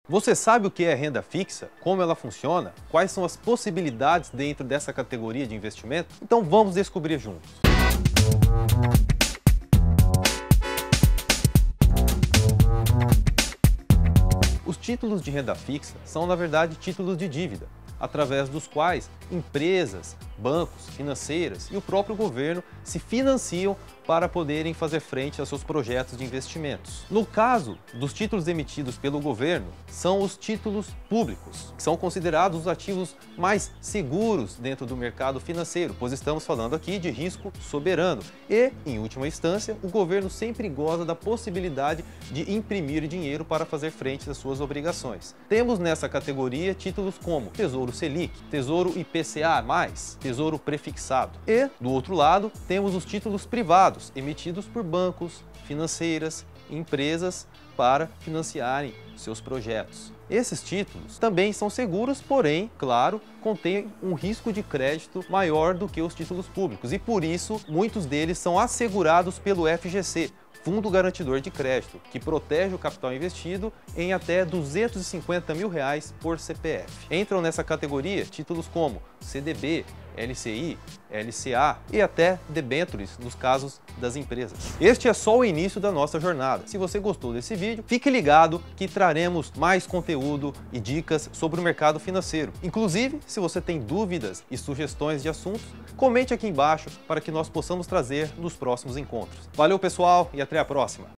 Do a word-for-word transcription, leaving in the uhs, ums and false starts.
Você sabe o que é renda fixa? Como ela funciona? Quais são as possibilidades dentro dessa categoria de investimento? Então vamos descobrir juntos. Os títulos de renda fixa são, na verdade, títulos de dívida, através dos quais empresas, bancos, financeiras e o próprio governo se financiam para poderem fazer frente aos seus projetos de investimentos. No caso dos títulos emitidos pelo governo, são os títulos públicos, que são considerados os ativos mais seguros dentro do mercado financeiro, pois estamos falando aqui de risco soberano. E, em última instância, o governo sempre goza da possibilidade de imprimir dinheiro para fazer frente às suas obrigações. Temos nessa categoria títulos como Tesouro Selic, Tesouro I P C A mais, Tesouro Prefixado. E, do outro lado, temos os títulos privados, emitidos por bancos, financeiras e empresas para financiarem seus projetos. Esses títulos também são seguros, porém, claro, contêm um risco de crédito maior do que os títulos públicos e, por isso, muitos deles são assegurados pelo F G C, Fundo Garantidor de Crédito, que protege o capital investido em até duzentos e cinquenta mil reais por C P F. Entram nessa categoria títulos como C D B, L C I, L C A e até debêntures nos casos das empresas. Este é só o início da nossa jornada. Se você gostou desse vídeo, fique ligado que traremos mais conteúdo e dicas sobre o mercado financeiro. Inclusive, se você tem dúvidas e sugestões de assuntos, comente aqui embaixo para que nós possamos trazer nos próximos encontros. Valeu, pessoal, e até a próxima!